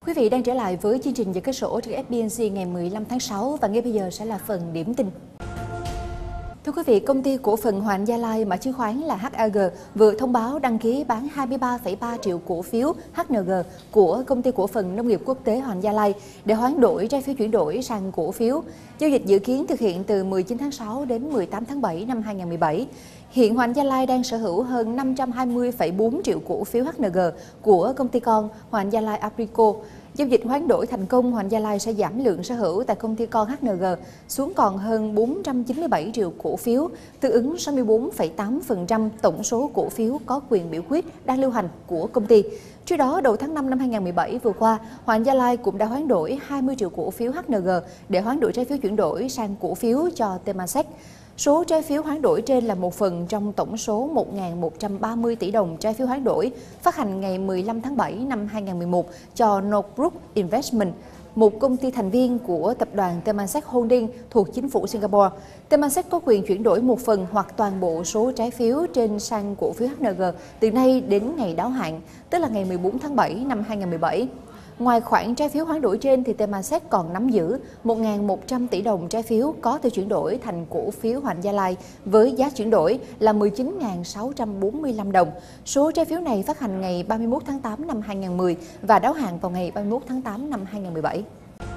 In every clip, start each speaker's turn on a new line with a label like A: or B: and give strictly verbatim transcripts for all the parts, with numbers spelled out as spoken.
A: Quý vị đang trở lại với chương trình Giờ Kết Sổ trên ép bê en xê ngày mười lăm tháng sáu và ngay bây giờ sẽ là phần điểm tin. Thưa quý vị, công ty cổ phần Hoàng Gia Lai mã chứng khoán là hát a giê vừa thông báo đăng ký bán hai mươi ba phẩy ba triệu cổ phiếu hát en giê của công ty cổ phần nông nghiệp quốc tế Hoàng Gia Lai để hoán đổi trái phiếu chuyển đổi sang cổ phiếu. Giao dịch dự kiến thực hiện từ mười chín tháng sáu đến mười tám tháng bảy năm hai nghìn không trăm mười bảy. Hiện Hoàng Gia Lai đang sở hữu hơn năm trăm hai mươi phẩy bốn triệu cổ phiếu hát en giê của công ty con Hoàng Gia Lai Agrico. Giao dịch hoán đổi thành công, Hoàng Gia Lai sẽ giảm lượng sở hữu tại công ty con hát en giê xuống còn hơn bốn trăm chín mươi bảy triệu cổ phiếu, tương ứng sáu mươi tư phẩy tám phần trăm tổng số cổ phiếu có quyền biểu quyết đang lưu hành của công ty. Trước đó, đầu tháng năm năm hai nghìn không trăm mười bảy vừa qua, Hoàng Gia Lai cũng đã hoán đổi hai mươi triệu cổ phiếu hát en giê để hoán đổi trái phiếu chuyển đổi sang cổ phiếu cho Temasek. Số trái phiếu hoán đổi trên là một phần trong tổng số một nghìn một trăm ba mươi tỷ đồng trái phiếu hoán đổi phát hành ngày mười lăm tháng bảy năm hai nghìn không trăm mười một cho Northbrook Investment, một công ty thành viên của tập đoàn Temasek Holding thuộc chính phủ Singapore. Temasek có quyền chuyển đổi một phần hoặc toàn bộ số trái phiếu trên sang cổ phiếu hát en giê từ nay đến ngày đáo hạn, tức là ngày mười bốn tháng bảy năm hai nghìn không trăm mười bảy. Ngoài khoản trái phiếu hoán đổi trên, thì Temasek còn nắm giữ một nghìn một trăm tỷ đồng trái phiếu có thể chuyển đổi thành cổ phiếu Hoàng Gia Lai với giá chuyển đổi là mười chín nghìn sáu trăm bốn mươi lăm đồng. Số trái phiếu này phát hành ngày ba mươi mốt tháng tám năm hai nghìn không trăm mười và đáo hạn vào ngày ba mươi mốt tháng tám năm hai nghìn không trăm mười bảy.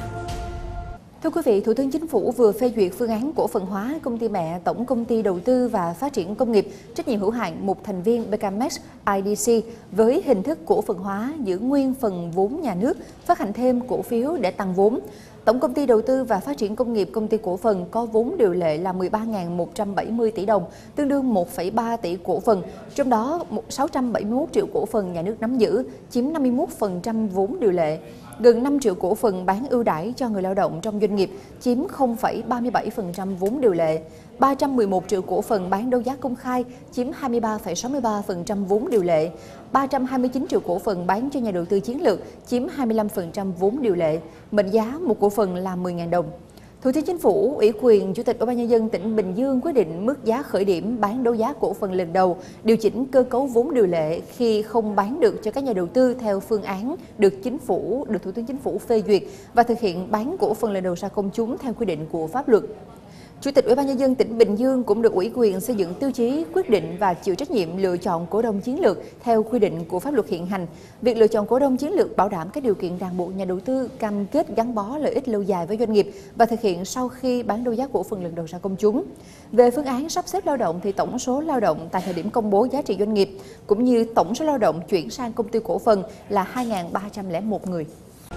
A: Thưa quý vị, Thủ tướng Chính phủ vừa phê duyệt phương án cổ phần hóa công ty mẹ Tổng Công ty Đầu tư và Phát triển Công nghiệp trách nhiệm hữu hạn một thành viên Becamex i đê xê với hình thức cổ phần hóa giữ nguyên phần vốn nhà nước, phát hành thêm cổ phiếu để tăng vốn. Tổng Công ty Đầu tư và Phát triển Công nghiệp Công ty cổ phần có vốn điều lệ là mười ba nghìn một trăm bảy mươi tỷ đồng, tương đương một phẩy ba tỷ cổ phần, trong đó sáu trăm bảy mươi mốt triệu cổ phần nhà nước nắm giữ, chiếm năm mươi mốt phần trăm vốn điều lệ. Gần năm triệu cổ phần bán ưu đãi cho người lao động trong doanh nghiệp, chiếm không phẩy ba mươi bảy phần trăm vốn điều lệ. ba trăm mười một triệu cổ phần bán đấu giá công khai, chiếm hai mươi ba phẩy sáu mươi ba phần trăm vốn điều lệ. ba trăm hai mươi chín triệu cổ phần bán cho nhà đầu tư chiến lược, chiếm hai mươi lăm phần trăm vốn điều lệ. Mệnh giá một cổ phần là mười nghìn đồng. Thủ tướng Chính phủ ủy quyền Chủ tịch Ủy ban Nhân dân tỉnh Bình Dương quyết định mức giá khởi điểm bán đấu giá cổ phần lần đầu, điều chỉnh cơ cấu vốn điều lệ khi không bán được cho các nhà đầu tư theo phương án được Chính phủ, được Thủ tướng Chính phủ phê duyệt và thực hiện bán cổ phần lần đầu ra công chúng theo quy định của pháp luật. Chủ tịch Ủy ban Nhân dân tỉnh Bình Dương cũng được ủy quyền xây dựng tiêu chí quyết định và chịu trách nhiệm lựa chọn cổ đông chiến lược theo quy định của pháp luật hiện hành. Việc lựa chọn cổ đông chiến lược bảo đảm các điều kiện ràng buộc nhà đầu tư cam kết gắn bó lợi ích lâu dài với doanh nghiệp và thực hiện sau khi bán đấu giá cổ phần lần đầu ra công chúng. Về phương án sắp xếp lao động thì tổng số lao động tại thời điểm công bố giá trị doanh nghiệp cũng như tổng số lao động chuyển sang công ty cổ phần là hai nghìn ba trăm lẻ một người.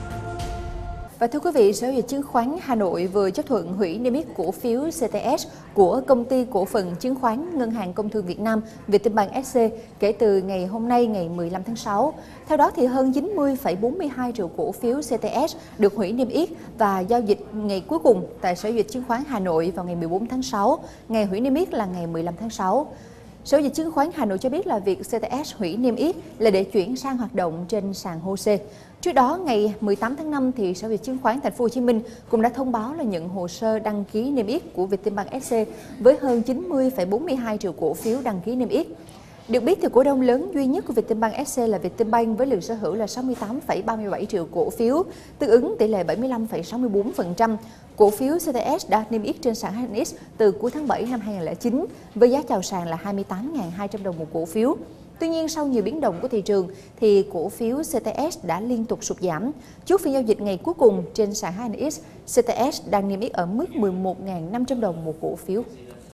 A: Và thưa quý vị, Sở giao dịch chứng khoán Hà Nội vừa chấp thuận hủy niêm yết cổ phiếu xê tê ét của công ty cổ phần chứng khoán Ngân hàng Công thương Việt Nam Vietinbank ét xê kể từ ngày hôm nay ngày mười lăm tháng sáu. Theo đó, thì hơn chín mươi phẩy bốn mươi hai triệu cổ phiếu xê tê ét được hủy niêm yết và giao dịch ngày cuối cùng tại Sở giao dịch chứng khoán Hà Nội vào ngày mười bốn tháng sáu, ngày hủy niêm yết là ngày mười lăm tháng sáu. Sở giao dịch chứng khoán Hà Nội cho biết là việc xê tê ét hủy niêm yết là để chuyển sang hoạt động trên sàn hô xê. Trước đó, ngày mười tám tháng năm, thì Sở giao dịch chứng khoán Thành phố Hồ Chí Minh cũng đã thông báo là nhận hồ sơ đăng ký niêm yết của Vietinbank ét xê với hơn chín mươi phẩy bốn mươi hai triệu cổ phiếu đăng ký niêm yết. Được biết, thì cổ đông lớn duy nhất của Vietinbank ét xê là Vietinbank với lượng sở hữu là sáu mươi tám phẩy ba mươi bảy triệu cổ phiếu, tương ứng tỷ lệ bảy mươi lăm phẩy sáu mươi tư phần trăm. Cổ phiếu xê tê ét đã niêm yết trên sàn hát en ích từ cuối tháng bảy năm hai nghìn không trăm lẻ chín với giá chào sàn là hai mươi tám nghìn hai trăm đồng một cổ phiếu. Tuy nhiên, sau nhiều biến động của thị trường, thì cổ phiếu xê tê ét đã liên tục sụt giảm. Chốt phiên giao dịch ngày cuối cùng trên sàn hát en ích, xê tê ét đang niêm yết ở mức mười một nghìn năm trăm đồng một cổ phiếu.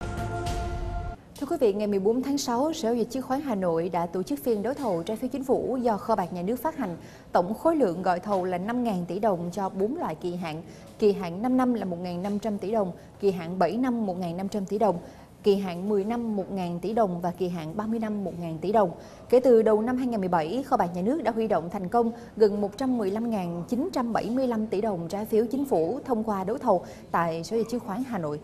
A: Thưa quý vị, ngày mười bốn tháng sáu, Sở giao dịch chứng khoán Hà Nội đã tổ chức phiên đấu thầu trái phiếu chính phủ do Kho bạc Nhà nước phát hành. Tổng khối lượng gọi thầu là năm nghìn tỷ đồng cho bốn loại kỳ hạn. Kỳ hạn năm năm là một nghìn năm trăm tỷ đồng, kỳ hạn bảy năm một nghìn năm trăm tỷ đồng, kỳ hạn mười năm một nghìn tỷ đồng và kỳ hạn ba mươi năm một nghìn tỷ đồng. Kể từ đầu năm hai nghìn không trăm mười bảy, Kho bạc Nhà nước đã huy động thành công gần một trăm mười lăm nghìn chín trăm bảy mươi lăm tỷ đồng trái phiếu chính phủ thông qua đấu thầu tại Sở giao dịch chứng khoán Hà Nội.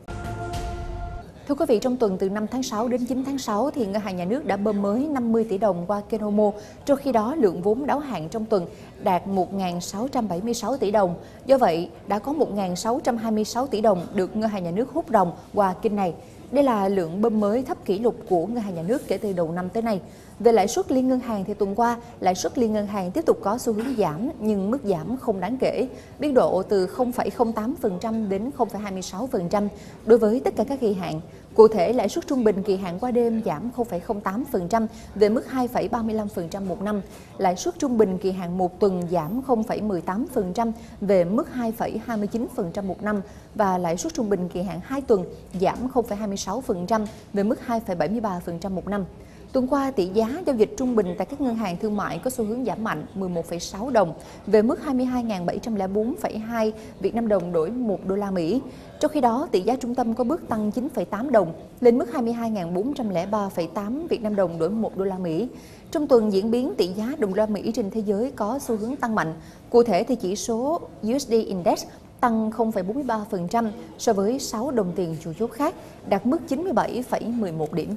A: Thưa quý vị, trong tuần từ năm tháng sáu đến chín tháng sáu, thì Ngân hàng Nhà nước đã bơm mới năm mươi tỷ đồng qua kênh Omo, trong khi đó lượng vốn đáo hạn trong tuần đạt một nghìn sáu trăm bảy mươi sáu tỷ đồng. Do vậy, đã có một nghìn sáu trăm hai mươi sáu tỷ đồng được Ngân hàng Nhà nước hút ròng qua kênh này. Đây là lượng bơm mới thấp kỷ lục của ngân hàng nhà nước kể từ đầu năm tới nay. Về lãi suất liên ngân hàng thì tuần qua, lãi suất liên ngân hàng tiếp tục có xu hướng giảm nhưng mức giảm không đáng kể, biên độ từ không phẩy không tám phần trăm đến không phẩy hai mươi sáu phần trăm đối với tất cả các kỳ hạn. Cụ thể, lãi suất trung bình kỳ hạn qua đêm giảm không phẩy không tám phần trăm về mức hai phẩy ba mươi lăm phần trăm một năm. Lãi suất trung bình kỳ hạn một tuần giảm không phẩy mười tám phần trăm về mức hai phẩy hai mươi chín phần trăm một năm và lãi suất trung bình kỳ hạn hai tuần giảm không phẩy hai mươi sáu phần trăm về mức hai phẩy bảy mươi ba phần trăm một năm. Tuần qua, tỷ giá giao dịch trung bình tại các ngân hàng thương mại có xu hướng giảm mạnh mười một phẩy sáu đồng về mức hai mươi hai nghìn bảy trăm lẻ bốn phẩy hai Việt Nam đồng đổi một đô la Mỹ. Trong khi đó, tỷ giá trung tâm có bước tăng chín phẩy tám đồng lên mức hai mươi hai nghìn bốn trăm lẻ ba phẩy tám Việt Nam đồng đổi một đô la Mỹ. Trong tuần, diễn biến tỷ giá đồng đô la Mỹ trên thế giới có xu hướng tăng mạnh. Cụ thể thì chỉ số u ét đê Index tăng không phẩy bốn mươi ba phần trăm so với sáu đồng tiền chủ chốt khác, đạt mức chín mươi bảy phẩy mười một điểm.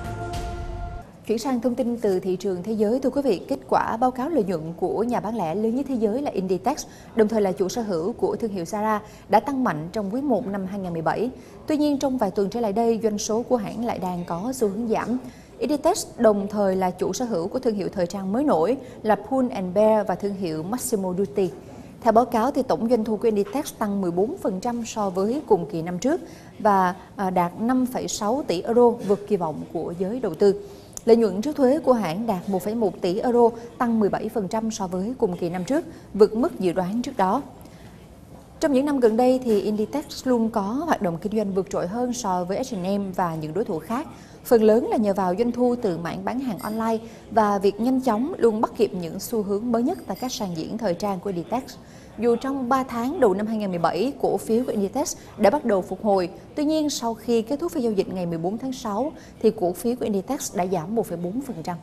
A: Chuyển sang thông tin từ thị trường thế giới, thưa quý vị, kết quả báo cáo lợi nhuận của nhà bán lẻ lớn nhất thế giới là Inditex, đồng thời là chủ sở hữu của thương hiệu Zara, đã tăng mạnh trong quý một năm hai nghìn không trăm mười bảy. Tuy nhiên, trong vài tuần trở lại đây, doanh số của hãng lại đang có xu hướng giảm. Inditex đồng thời là chủ sở hữu của thương hiệu thời trang mới nổi là Pull and Bear và thương hiệu Massimo Dutti. Theo báo cáo, thì tổng doanh thu của Inditex tăng mười bốn phần trăm so với cùng kỳ năm trước và đạt năm phẩy sáu tỷ euro, vượt kỳ vọng của giới đầu tư. Lợi nhuận trước thuế của hãng đạt một phẩy một tỷ euro, tăng mười bảy phần trăm so với cùng kỳ năm trước, vượt mức dự đoán trước đó. Trong những năm gần đây, thì Inditex luôn có hoạt động kinh doanh vượt trội hơn so với hát and em và những đối thủ khác. Phần lớn là nhờ vào doanh thu từ mảng bán hàng online và việc nhanh chóng luôn bắt kịp những xu hướng mới nhất tại các sàn diễn thời trang của Inditex. Dù trong ba tháng đầu năm hai nghìn không trăm mười bảy, cổ phiếu của Inditex đã bắt đầu phục hồi, tuy nhiên sau khi kết thúc phiên giao dịch ngày mười bốn tháng sáu, thì cổ phiếu của Inditex đã giảm một phẩy bốn phần trăm.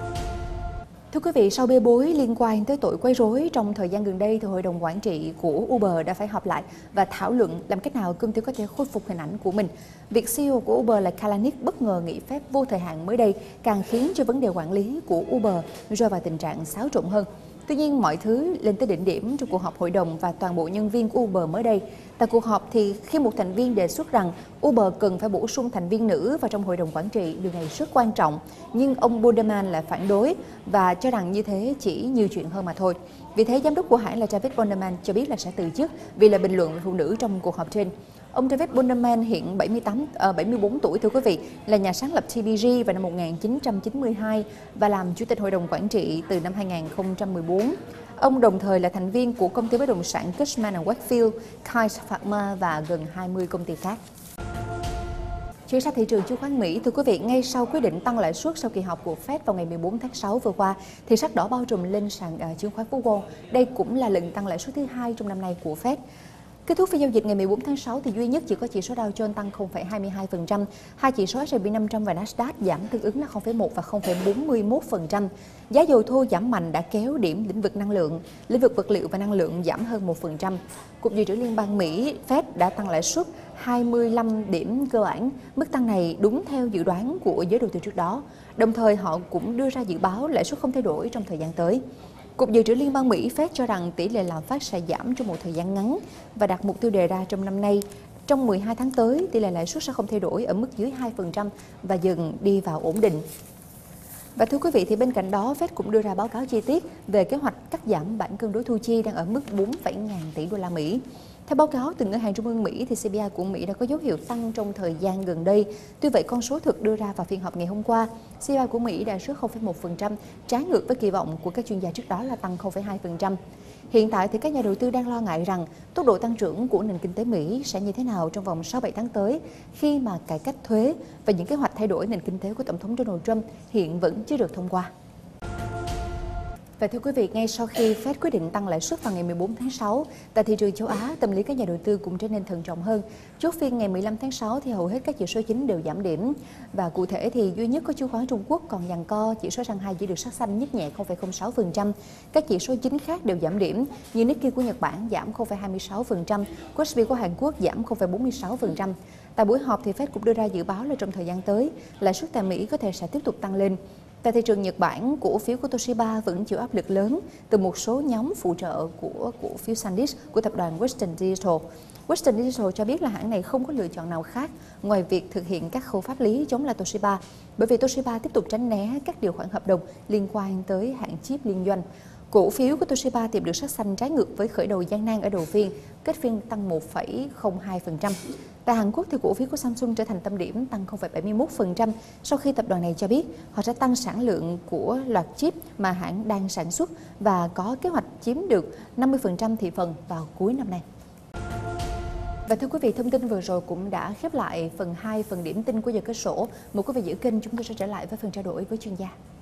A: Thưa quý vị, sau bê bối liên quan tới tội quấy rối trong thời gian gần đây, thì Hội đồng Quản trị của Uber đã phải họp lại và thảo luận làm cách nào công ty có thể khôi phục hình ảnh của mình. Việc xê e ô của Uber là Kalanick bất ngờ nghỉ phép vô thời hạn mới đây càng khiến cho vấn đề quản lý của Uber rơi vào tình trạng xáo trộn hơn. Tuy nhiên, mọi thứ lên tới đỉnh điểm trong cuộc họp hội đồng và toàn bộ nhân viên của Uber mới đây. Tại cuộc họp, thì khi một thành viên đề xuất rằng Uber cần phải bổ sung thành viên nữ vào trong hội đồng quản trị, điều này rất quan trọng, nhưng ông Bonderman lại phản đối và cho rằng như thế chỉ nhiều chuyện hơn mà thôi. Vì thế, giám đốc của hãng là David Bonderman cho biết là sẽ từ chức vì là bình luận về phụ nữ trong cuộc họp trên. Ông David Bonderman hiện bảy mươi tám, uh, bảy mươi bốn tuổi, thưa quý vị, là nhà sáng lập tê pê giê vào năm một nghìn chín trăm chín mươi hai và làm chủ tịch hội đồng quản trị từ năm hai nghìn không trăm mười bốn. Ông đồng thời là thành viên của công ty bất động sản Cushman and Wakefield, Kite Pharma và gần hai mươi công ty khác. Chuyển sang thị trường chứng khoán Mỹ, thưa quý vị, ngay sau quyết định tăng lãi suất sau kỳ họp của Fed vào ngày mười bốn tháng sáu vừa qua, thì sắc đỏ bao trùm lên sàn uh, chứng khoán Phố Wall. Đây cũng là lần tăng lãi suất thứ hai trong năm nay của Fed. Kết thúc phiên giao dịch ngày mười bốn tháng sáu, thì duy nhất chỉ có chỉ số Dow Jones tăng không phẩy hai mươi hai phần trăm, hai chỉ số ét and pê năm trăm và Nasdaq giảm tương ứng là không phẩy một và không phẩy bốn mươi mốt phần trăm. Giá dầu thô giảm mạnh đã kéo điểm lĩnh vực năng lượng, lĩnh vực vật liệu và năng lượng giảm hơn một phần trăm. Cục Dự trữ Liên bang Mỹ Fed đã tăng lãi suất hai mươi lăm điểm cơ bản, mức tăng này đúng theo dự đoán của giới đầu tư trước đó. Đồng thời, họ cũng đưa ra dự báo lãi suất không thay đổi trong thời gian tới. Cục Dự trữ Liên bang Mỹ Fed cho rằng tỷ lệ lạm phát sẽ giảm trong một thời gian ngắn và đặt mục tiêu đề ra trong năm nay. Trong mười hai tháng tới, tỷ lệ lãi suất sẽ không thay đổi ở mức dưới hai phần trăm và dần đi vào ổn định. Và thưa quý vị, thì bên cạnh đó, Fed cũng đưa ra báo cáo chi tiết về kế hoạch cắt giảm bảng cân đối thu chi đang ở mức bốn phẩy ngàn tỷ đô la Mỹ. Theo báo cáo từ Ngân hàng Trung ương Mỹ, thì xê pê i của Mỹ đã có dấu hiệu tăng trong thời gian gần đây. Tuy vậy, con số thực đưa ra vào phiên họp ngày hôm qua, xê pê i của Mỹ đã rớt không phẩy một phần trăm, trái ngược với kỳ vọng của các chuyên gia trước đó là tăng không phẩy hai phần trăm. Hiện tại thì các nhà đầu tư đang lo ngại rằng tốc độ tăng trưởng của nền kinh tế Mỹ sẽ như thế nào trong vòng sáu bảy tháng tới khi mà cải cách thuế và những kế hoạch thay đổi nền kinh tế của Tổng thống Donald Trump hiện vẫn chưa được thông qua. Và thưa quý vị, ngay sau khi Fed quyết định tăng lãi suất vào ngày mười bốn tháng sáu, tại thị trường châu Á, tâm lý các nhà đầu tư cũng trở nên thận trọng hơn. Chốt phiên ngày mười lăm tháng sáu thì hầu hết các chỉ số chính đều giảm điểm. Và cụ thể thì duy nhất có chứng khoán Trung Quốc còn giằng co, chỉ số Shanghai chỉ được sắc xanh nhích nhẹ không phẩy không sáu phần trăm. Các chỉ số chính khác đều giảm điểm, như Nikkei của Nhật Bản giảm không phẩy hai mươi sáu phần trăm, Kospi của Hàn Quốc giảm không phẩy bốn mươi sáu phần trăm. Tại buổi họp thì Fed cũng đưa ra dự báo là trong thời gian tới, lãi suất tại Mỹ có thể sẽ tiếp tục tăng lên. Tại thị trường Nhật Bản, cổ phiếu của Toshiba vẫn chịu áp lực lớn từ một số nhóm phụ trợ của cổ phiếu SanDisk của tập đoàn Western Digital. Western Digital cho biết là hãng này không có lựa chọn nào khác ngoài việc thực hiện các khâu pháp lý chống lại Toshiba, bởi vì Toshiba tiếp tục tránh né các điều khoản hợp đồng liên quan tới hãng chip liên doanh. Cổ phiếu của Toshiba tìm được sắc xanh trái ngược với khởi đầu gian nan ở đầu phiên, kết phiên tăng một phẩy không hai phần trăm. Tại Hàn Quốc thì cổ phiếu của Samsung trở thành tâm điểm, tăng không phẩy bảy mươi mốt phần trăm sau khi tập đoàn này cho biết họ sẽ tăng sản lượng của loạt chip mà hãng đang sản xuất và có kế hoạch chiếm được năm mươi phần trăm thị phần vào cuối năm nay. Và thưa quý vị, thông tin vừa rồi cũng đã khép lại phần hai phần điểm tin của giờ kết sổ. Mời quý vị giữ kênh, chúng tôi sẽ trở lại với phần trao đổi với chuyên gia.